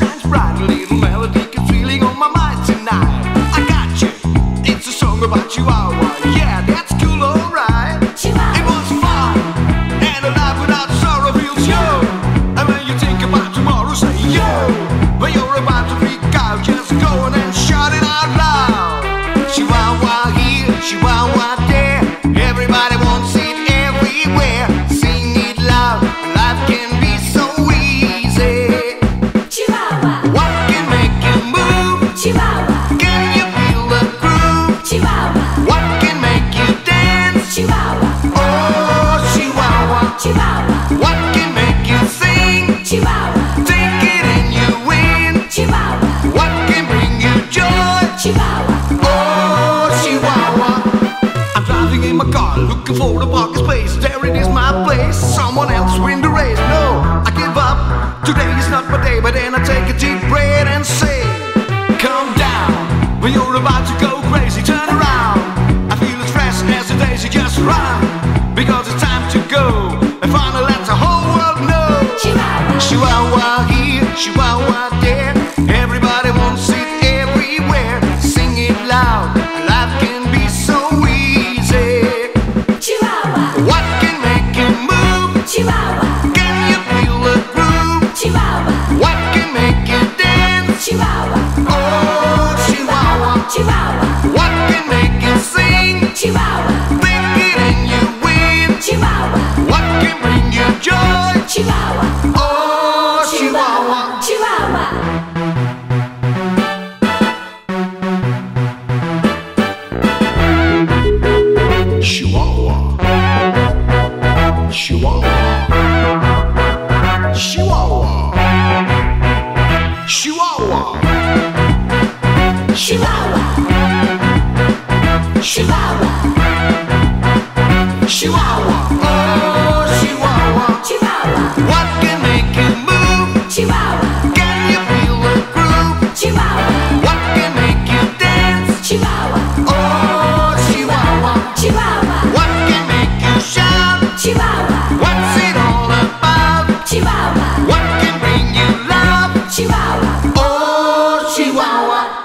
shines bright. A little melody keeps feeling on my mind tonight. I got you. It's a song about Chihuahua. Yeah, that's cool, alright. It was fun, and a life without sorrow feels young. And when you think about tomorrow, say yo. When you're about to freak out, just go on and shout it out loud. Chihuahua here, Chihuahua there. Everybody wants it everywhere. Sing it loud, life can be so easy. Chihuahua, What can make you move? Chihuahua, Can you feel the groove? Chihuahua, What can make you dance? Chihuahua, Oh, Chihuahua. Chihuahua, What can make you sing? Chihuahua, Take it and you win. Chihuahua, What can bring you joy? Chihuahua, Oh, Chihuahua. I'm driving in my car, looking for the parking space. There it is, my place. Someone else win the race. No, I give up. Today is not my day, but then I take a deep breath and say, calm down. When you're about to go crazy, turn around. I feel as fresh as the days, you just run. Because it's time to go and finally let the whole world know. Chihuahua, Chihuahua here, Chihuahua there. Everybody wants it everywhere. Sing it loud, life can be so easy. Chihuahua, What can make you move? Chihuahua, Can you feel the groove? Chihuahua, What can make you dance? Chihuahua, Oh, Chihuahua. Chihuahua, What can make you sing? Chihuahua, Think it and you win. Chihuahua, What can bring you joy? Chihuahua, Oh, Chihuahua. Chihuahua. Chihuahua. Chihuahua. Chihuahua. Chihuahua. Chihuahua, Chihuahua, Chihuahua. Oh, Chihuahua. Chihuahua, What can make you move? Chihuahua, Can you feel the groove? Chihuahua, What can make you dance? Chihuahua, Oh, Chihuahua. Chihuahua, What can make you shout? Chihuahua, What's it all about? Chihuahua, What can bring you love? Chihuahua, Oh, Chihuahua.